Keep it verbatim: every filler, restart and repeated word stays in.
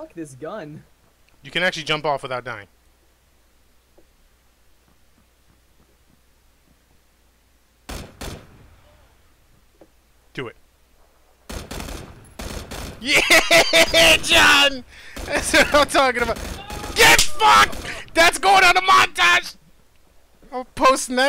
Fuck this gun. You can actually jump off without dying. Do it. Yeah, John! That's what I'm talking about. Get fucked! That's going on the montage! I'll post next.